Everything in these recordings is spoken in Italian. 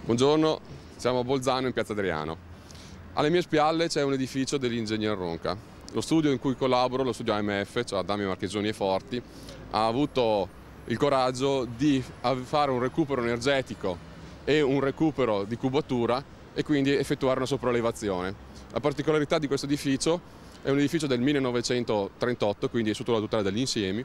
Buongiorno, siamo a Bolzano in Piazza Adriano. Alle mie spalle c'è un edificio dell'Ingegner Ronca. Lo studio in cui collaboro, lo studio AMF, cioè Adami Marchesoni e Forti, ha avuto il coraggio di fare un recupero energetico e un recupero di cubatura e quindi effettuare una sopraelevazione. La particolarità di questo edificio è un edificio del 1938, quindi è sotto la tutela degli insiemi,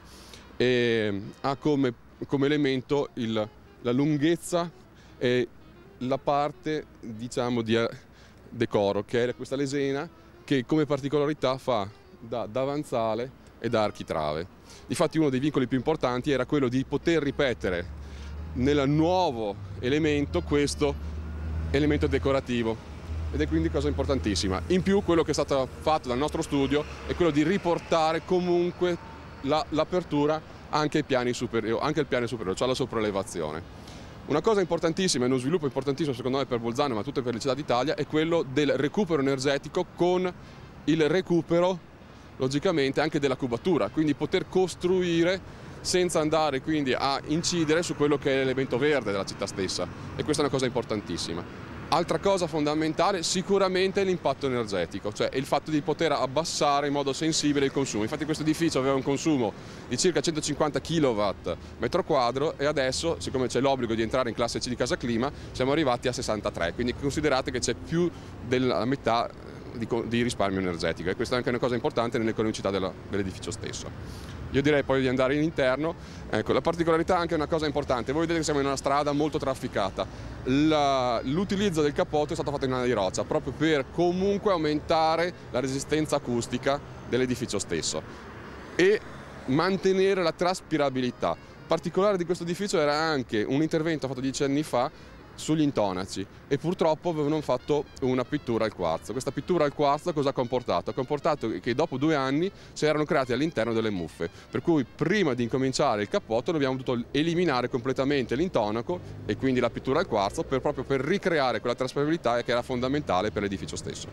e ha come elemento la lunghezza e la parte, diciamo, di decoro, che è questa lesena che come particolarità fa da davanzale e da architrave. Difatti uno dei vincoli più importanti era quello di poter ripetere nel nuovo elemento questo elemento decorativo, ed è quindi cosa importantissima. In più quello che è stato fatto dal nostro studio è quello di riportare comunque l'apertura anche ai piani superiori, anche al piano superiore, cioè alla sopraelevazione. Una cosa importantissima e uno sviluppo importantissimo secondo me per Bolzano, ma tutte per le città d'Italia, è quello del recupero energetico con il recupero, logicamente, anche della cubatura, quindi poter costruire senza andare quindi a incidere su quello che è l'elemento verde della città stessa, e questa è una cosa importantissima. Altra cosa fondamentale sicuramente è l'impatto energetico, cioè il fatto di poter abbassare in modo sensibile il consumo. Infatti questo edificio aveva un consumo di circa 150 kW metro quadro e adesso, siccome c'è l'obbligo di entrare in classe C di Casa Clima, siamo arrivati a 63, quindi considerate che c'è più della metà di risparmio energetico, e questa è anche una cosa importante nell'economicità dell'edificio stesso. Io direi poi di andare in interno. Ecco, la particolarità è anche una cosa importante: voi vedete che siamo in una strada molto trafficata. L'utilizzo del cappotto è stato fatto in lana di roccia proprio per comunque aumentare la resistenza acustica dell'edificio stesso e mantenere la traspirabilità. Il particolare di questo edificio era anche un intervento fatto 10 anni fa sugli intonaci, e purtroppo avevano fatto una pittura al quarzo. Questa pittura al quarzo cosa ha comportato? Ha comportato che dopo 2 anni si erano creati all'interno delle muffe, per cui prima di incominciare il cappotto abbiamo dovuto eliminare completamente l'intonaco e quindi la pittura al quarzo proprio per ricreare quella traspirabilità che era fondamentale per l'edificio stesso.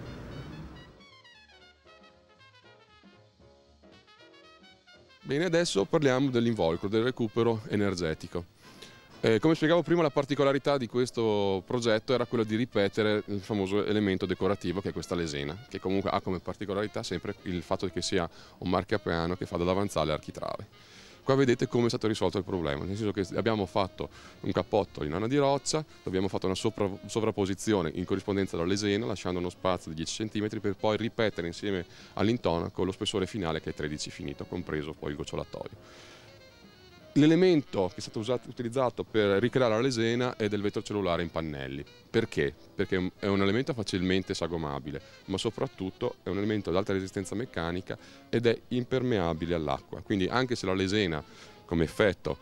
Bene, adesso parliamo dell'involucro, del recupero energetico. Come spiegavo prima, la particolarità di questo progetto era quello di ripetere il famoso elemento decorativo che è questa lesena, che comunque ha come particolarità sempre il fatto che sia un marcapiano che fa da davanzale e architrave. Qua vedete come è stato risolto il problema, nel senso che abbiamo fatto un cappotto in lana di roccia, abbiamo fatto una sovrapposizione in corrispondenza della lesena, lasciando uno spazio di 10 cm per poi ripetere insieme all'intonaco lo spessore finale che è 13 finito, compreso poi il gocciolatoio. L'elemento che è stato utilizzato per ricreare la lesena è del vetro cellulare in pannelli. Perché? Perché è un elemento facilmente sagomabile, ma soprattutto è un elemento ad alta resistenza meccanica ed è impermeabile all'acqua. Quindi anche se la lesena come effetto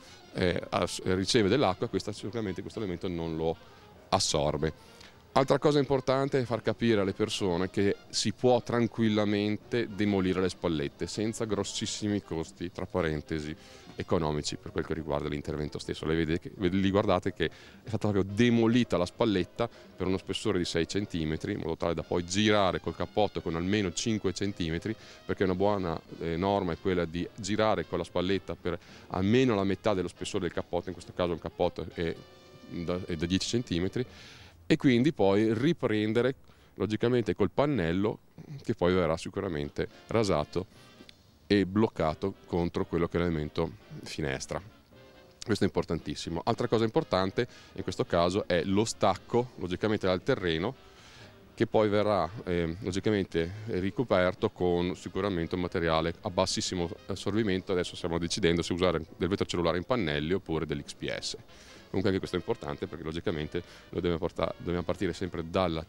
riceve dell'acqua, sicuramente questo elemento non lo assorbe. Altra cosa importante è far capire alle persone che si può tranquillamente demolire le spallette senza grossissimi costi, tra parentesi, economici per quel che riguarda l'intervento stesso. Lì guardate che è stata proprio demolita la spalletta per uno spessore di 6 cm, in modo tale da poi girare col cappotto con almeno 5 cm, perché una buona norma è quella di girare con la spalletta per almeno la metà dello spessore del cappotto, in questo caso un cappotto è da 10 cm, e quindi poi riprendere logicamente col pannello che poi verrà sicuramente rasato e bloccato contro quello che è l'elemento finestra. Questo è importantissimo. Altra cosa importante in questo caso è lo stacco logicamente dal terreno, che poi verrà logicamente ricoperto con sicuramente un materiale a bassissimo assorbimento. Adesso stiamo decidendo se usare del vetro cellulare in pannelli oppure dell'XPS. Comunque anche questo è importante perché logicamente noi dobbiamo partire sempre dalla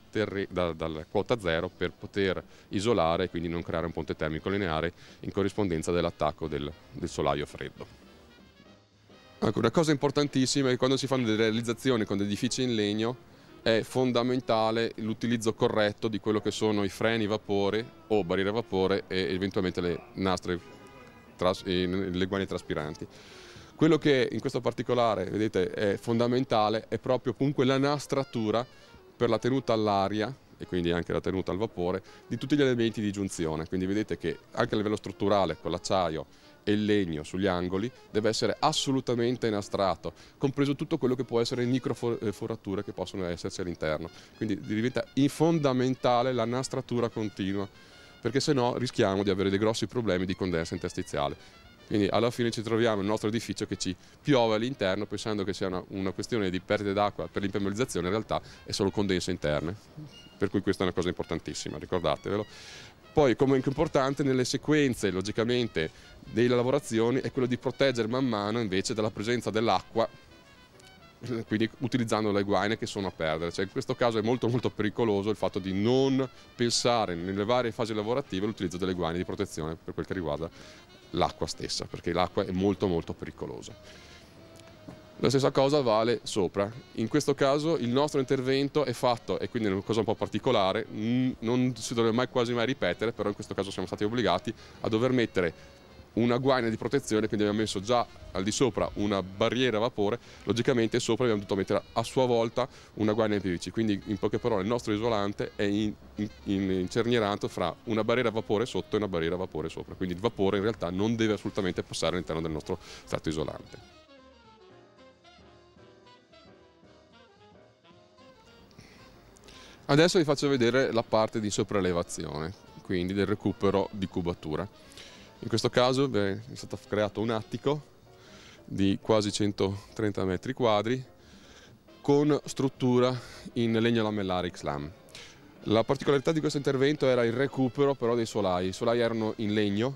quota zero per poter isolare e quindi non creare un ponte termico lineare in corrispondenza dell'attacco del solaio freddo. Ecco, una cosa importantissima è che quando si fanno delle realizzazioni con edifici in legno è fondamentale l'utilizzo corretto di quello che sono i freni vapore o barriere a vapore e eventualmente le nastre, le guanie traspiranti. Quello che in questo particolare, vedete, è fondamentale è proprio comunque la nastratura per la tenuta all'aria e quindi anche la tenuta al vapore di tutti gli elementi di giunzione. Quindi vedete che anche a livello strutturale con l'acciaio e il legno sugli angoli deve essere assolutamente inastrato, compreso tutto quello che può essere microforature che possono esserci all'interno. Quindi diventa fondamentale la nastratura continua, perché se no rischiamo di avere dei grossi problemi di condensa interstiziale. Quindi alla fine ci troviamo nel nostro edificio che ci piove all'interno pensando che sia una questione di perdita d'acqua per l'impermeabilizzazione, in realtà è solo condensa interne, per cui questa è una cosa importantissima, ricordatevelo. Poi, come anche importante nelle sequenze, logicamente, delle lavorazioni è quello di proteggere man mano invece dalla presenza dell'acqua, quindi utilizzando le guaine che sono a perdere. Cioè, in questo caso è molto pericoloso il fatto di non pensare nelle varie fasi lavorative all'utilizzo delle guaine di protezione per quel che riguarda l'acqua stessa, perché l'acqua è molto pericolosa. La stessa cosa vale sopra. In questo caso il nostro intervento è fatto, e quindi è una cosa un po' particolare, non si dovrebbe quasi mai ripetere, però in questo caso siamo stati obbligati a dover mettere una guaina di protezione, quindi abbiamo messo già al di sopra una barriera a vapore, logicamente sopra abbiamo dovuto mettere a sua volta una guaina in PVC, quindi in poche parole il nostro isolante è incernierato fra una barriera a vapore sotto e una barriera a vapore sopra, quindi il vapore in realtà non deve assolutamente passare all'interno del nostro strato isolante. Adesso vi faccio vedere la parte di sopraelevazione, quindi del recupero di cubatura. In questo caso è stato creato un attico di quasi 130 metri quadri con struttura in legno lamellare XLAM. La particolarità di questo intervento era il recupero però dei solai. I solai erano in legno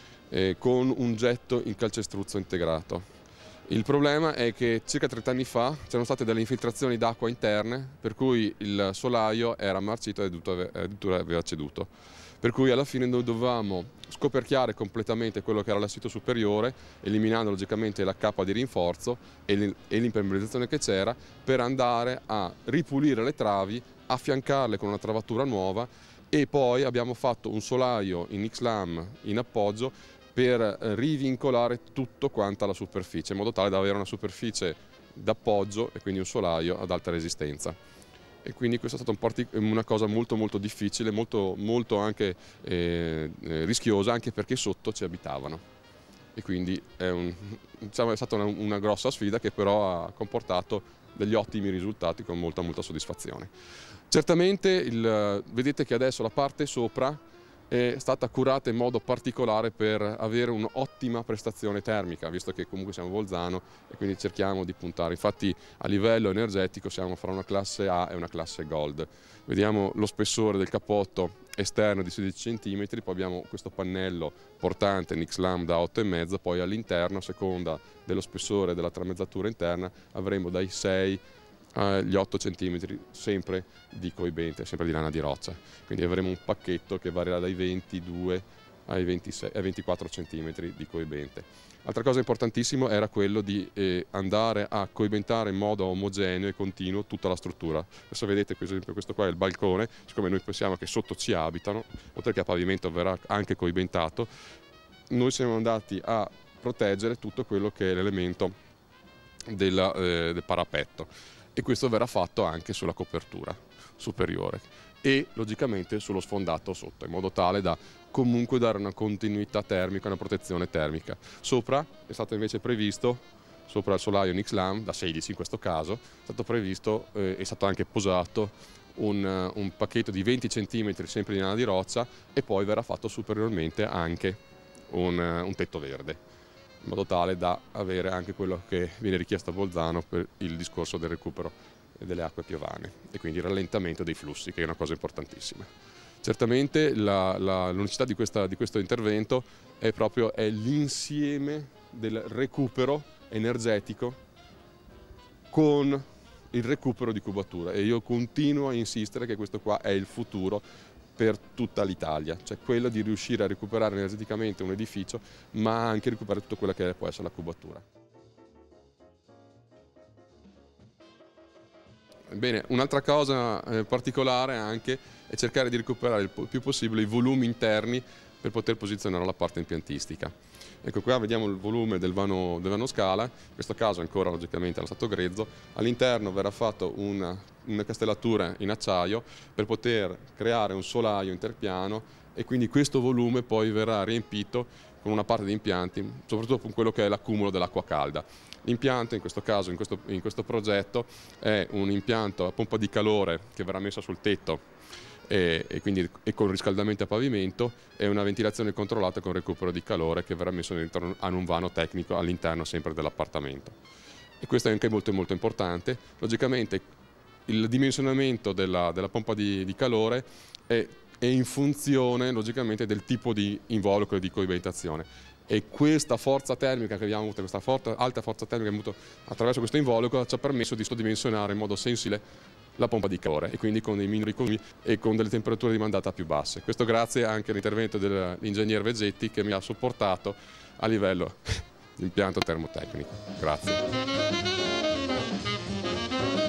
con un getto in calcestruzzo integrato. Il problema è che circa 30 anni fa c'erano state delle infiltrazioni d'acqua interne, per cui il solaio era marcito e addirittura aveva ceduto. Per cui alla fine noi dovevamo scoperchiare completamente quello che era l'assito superiore, eliminando logicamente la cappa di rinforzo e l'impermeabilizzazione che c'era, per andare a ripulire le travi, affiancarle con una travatura nuova, e poi abbiamo fatto un solaio in XLAM in appoggio per rivincolare tutto quanto alla superficie, in modo tale da avere una superficie d'appoggio e quindi un solaio ad alta resistenza. E quindi questa è stata una cosa molto difficile, molto anche rischiosa, anche perché sotto ci abitavano. E quindi diciamo, è stata una grossa sfida che però ha comportato degli ottimi risultati con molta soddisfazione. Certamente vedete che adesso la parte sopra è stata curata in modo particolare per avere un'ottima prestazione termica, visto che comunque siamo Bolzano e quindi cerchiamo di puntare. Infatti a livello energetico siamo fra una classe A e una classe Gold. Vediamo lo spessore del cappotto esterno di 16 cm, poi abbiamo questo pannello portante in XLAM da 8,5, poi all'interno, a seconda dello spessore della tramezzatura interna, avremo dai 6 agli 8 cm sempre di coibente, sempre di lana di roccia. Quindi avremo un pacchetto che varierà dai 22 ai 24 cm di coibente. Altra cosa importantissima era quello di andare a coibentare in modo omogeneo e continuo tutta la struttura. Adesso vedete, per esempio, questo qua è il balcone, siccome noi pensiamo che sotto ci abitano, oltre che a pavimento verrà anche coibentato, noi siamo andati a proteggere tutto quello che è l'elemento del parapetto, e questo verrà fatto anche sulla copertura superiore e logicamente sullo sfondato sotto, in modo tale da comunque dare una continuità termica, una protezione termica. Sopra è stato invece previsto, sopra il solaio in XLAM, da 16 in questo caso, è stato previsto, è stato anche posato un pacchetto di 20 cm sempre di lana di roccia, e poi verrà fatto superiormente anche un tetto verde, in modo tale da avere anche quello che viene richiesto a Bolzano per il discorso del recupero delle acque piovane e quindi il rallentamento dei flussi, che è una cosa importantissima. Certamente l'unicità di questo intervento è proprio l'insieme del recupero energetico con il recupero di cubatura, e io continuo a insistere che questo qua è il futuro per tutta l'Italia, cioè quello di riuscire a recuperare energeticamente un edificio, ma anche recuperare tutto quello che può essere la cubatura. Bene, un'altra cosa particolare anche è cercare di recuperare il più possibile i volumi interni per poter posizionare la parte impiantistica. Ecco, qua vediamo il volume del vano scala, in questo caso ancora logicamente allo stato grezzo. All'interno verrà fatta una castellatura in acciaio per poter creare un solaio interpiano, e quindi questo volume poi verrà riempito con una parte di impianti, soprattutto con quello che è l'accumulo dell'acqua calda. L'impianto in questo caso, in questo progetto, è un impianto a pompa di calore che verrà messo sul tetto e quindi con riscaldamento a pavimento, e una ventilazione controllata con recupero di calore che verrà messo dentro a un vano tecnico all'interno sempre dell'appartamento. E questo è anche molto molto importante. Logicamente il dimensionamento della pompa di calore è in funzione logicamente del tipo di involucro e di coibentazione. E questa forza termica che abbiamo avuto, questa alta forza termica che abbiamo avuto attraverso questo involucro, ci ha permesso di sottodimensionare in modo sensibile la pompa di calore e quindi con dei minori consumi e con delle temperature di mandata più basse. Questo grazie anche all'intervento dell'ingegner Vegetti, che mi ha supportato a livello di impianto termotecnico. Grazie.